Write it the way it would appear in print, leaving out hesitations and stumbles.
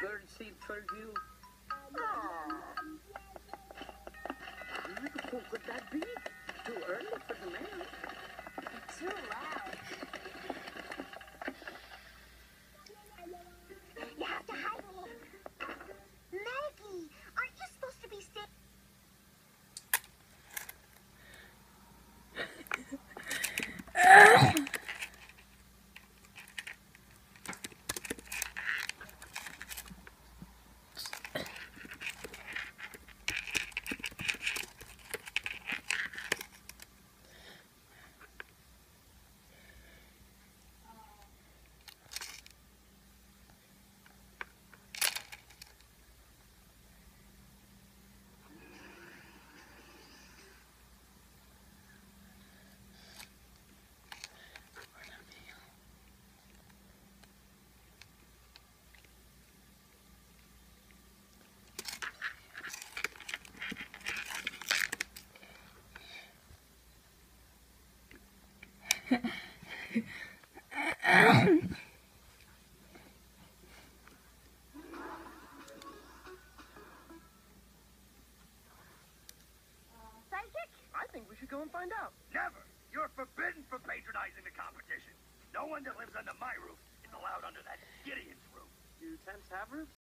birdseed for you. Who could that be? Too early for the mail. Too loud. You have to hide me. Maggie, aren't you supposed to be staying? I think we should go and find out. Never! You're forbidden from patronizing the competition. No one that lives under my roof is allowed under that Gideon's roof. Do tents have roofs?